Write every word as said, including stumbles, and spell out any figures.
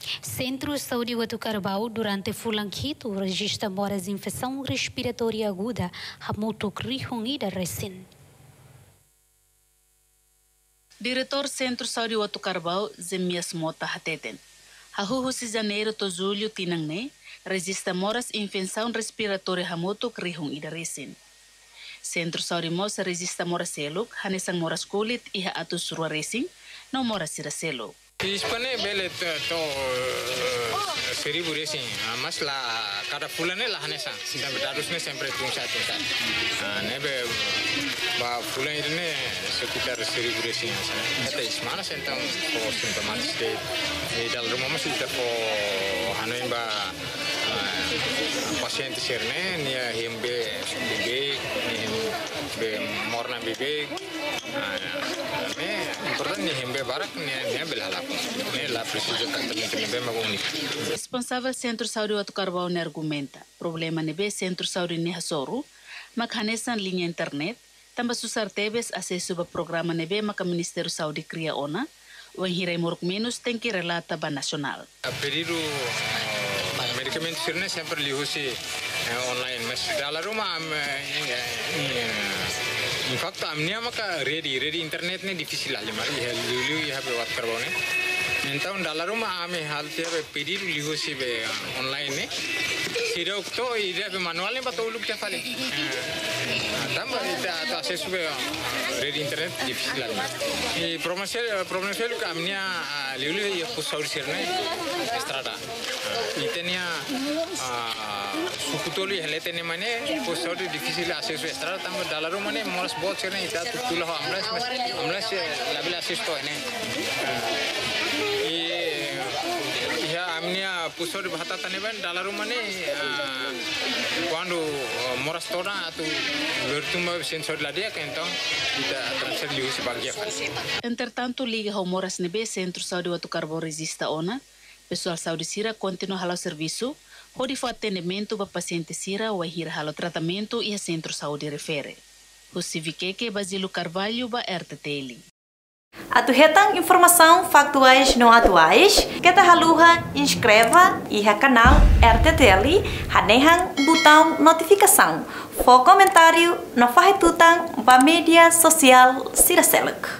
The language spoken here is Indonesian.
Centro de Saúde Watu Carabao, durante fulanquito, registra moras de infecção respiratória aguda, hamutok rihungida recém. Diretor Centro de Saúde Watu Carabao, Zemias Mota Hateten. Hahuhu si janeiro to julho tinangne, registra moras infecção respiratória hamutok rihungida recém. Centro de Saúde Mos registra moras seluk, hanesang moras kulit iha atus rua recém, não moras sira seluk. Ispane bele to seribu racing, mas lah kada fulane lah hanesa, sampai harusnya sampai tungsa tungsa. Nebe ba fulan ini sekitar seribu racing. Kata ismana sentang po simptomas de dalam rumah masih kita po hanuin ba pasien tiserne nia himbe bibig, himbe morna bibig. Responsável Centro de Saúde Watu Carabao argumenta problema nebe Centro de Saúde Neha Soru, makhanesan linha internet, tambah susar tebes acesso ao programa nebe maka Ministério Saúde cria ona, o hirai moruk menos tem que relata ba nacional. A pedido medicamentos sirne sempre lihusi online, mas dalam rumah in fact amnia maka ready ready internet ne difficile ali mari lulu ya be wat karbone então dalam rumah ame hal te be pedir liho si be online ne siro to ide be manual ne bato luk te fale tam ida to access be ready internet difficile ali e promotion promotion ka amnia lulu ya pusaur sirne estrada itenia sukutoli helete ne mane pusaur difficile access estrada tam dalam rumah ne moras बहुत से नहीं था तो तुला हमला हमला से level assist तो है ने ये यह हमने पुष्पर भाता तने बन डालरू मने quando moras toda tu bertumba sensor ladia que então kita transfer liu sebagai Entretanto liga ao moras nebe Centro Saúde Watu Carabao resista ona pessoal saúde sira continua halo serviço hodi fo atendimento para paciente sira ou hira halo tratamento e a Centro Saúde refere Justifiqueke Basílio Carvalho ba R T T L. Atu hetang informação factuais não atuais, kita haluha inscreva e canal R T T L, hanehang botão notificação, for comentário, no fahetutang ba media sosial siraselek.